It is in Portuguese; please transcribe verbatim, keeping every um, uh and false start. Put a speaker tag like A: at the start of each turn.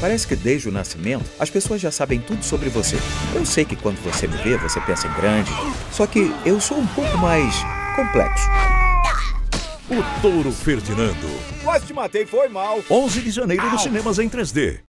A: Parece que desde o nascimento, as pessoas já sabem tudo sobre você. Eu sei que quando você me vê, você pensa em grande, só que eu sou um pouco mais complexo.
B: O Touro Ferdinando.
A: Quase te matei, foi mal.
B: onze de janeiro nos cinemas em três D.